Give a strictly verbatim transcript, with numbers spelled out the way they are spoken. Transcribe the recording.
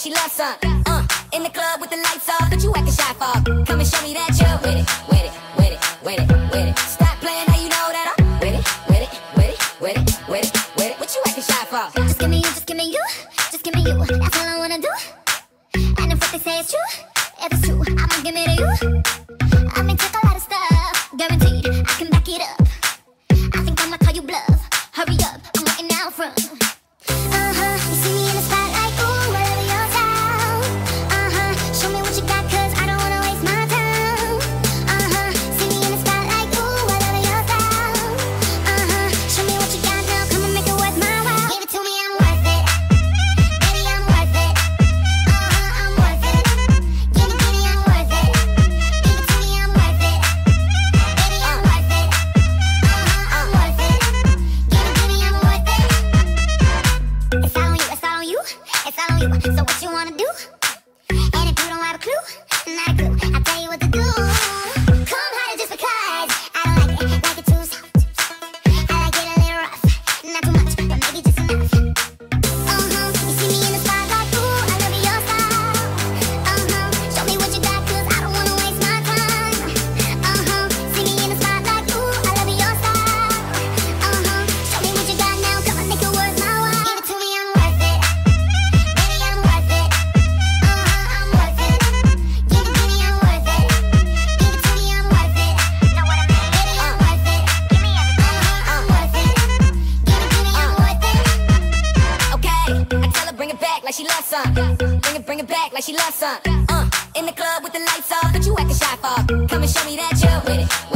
she loves some. Uh, in the club with the lights off, but you acting shy for. Come and show me that you're with it, with it, with it, with it, with it. Stop playing, now you know that I'm with it, with it, with it, with it, with it, with it. What you acting shy for? Just give me you, just give me you, just give me you. That's all I wanna do. And if what they say is true, if it's true, I'ma give it to you. I may take a lot of stuff, guaranteed I can back it up. I think I'ma call you bluff. Hurry up, I'm waiting out front. Uh-huh, you see me in the spotlight, ooh, I love your style. Uh-huh, show me what you got, cause I don't wanna waste my time. Uh-huh, see me in the spotlight, ooh, I love your style. Uh-huh, show me what you got now, come and make it worth my while. Give it to me, I'm worth it. Baby, I'm worth it. Uh-huh, I'm worth it. Give it to me, I'm worth it. Give it to me, I'm worth it. Baby, I'm worth it. Uh-huh, I'm worth it. Give it to me, I'm worth it. It's all on you, it's all on you, it's all on you. So what you wanna do? And if you don't have a clue, not a clue, I'll tell you what to do. Come harder just because I don't like it, like it too soft. I like it a little rough, not too much, but maybe just enough. Uh-huh, you see me in the spotlight, ooh, I love your style. Uh-huh, show me what you got, cause I don't wanna waste my time. Uh-huh, see me in the spotlight, ooh, I love your style. Uh-huh, show me what you got now, come on, make it worth my while. Give it to me, I'm worth it. Baby, I'm worth it. Uh-huh, I'm worth it. Give it to me, I'm worth it. Give it to me, I'm worth it. Know what I mean? Baby, I'm worth it. Give me everything. Uh-huh, I'm worth it. Give it to me, I'm worth it. Okay, I tell her bring it back like she loves some. Bring it, bring it back like she loves some. Uh, in the club with the lights off, but you acting shy for. Come and show me that you're with it.